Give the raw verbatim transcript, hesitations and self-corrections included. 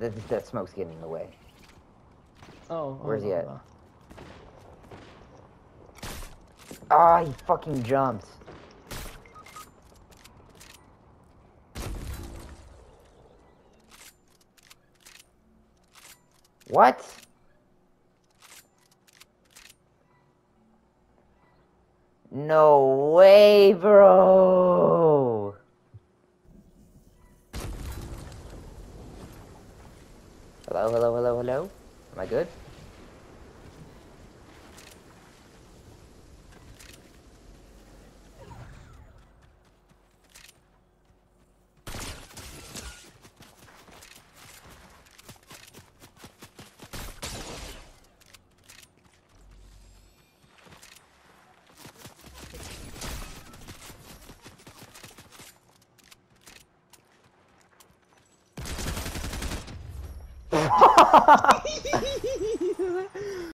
that, that smoke's getting in the way. Oh. Where's oh, he at? oh. Ah, oh, he fucking jumped. What? No way, bro. Hello, hello, hello, hello. Am I good?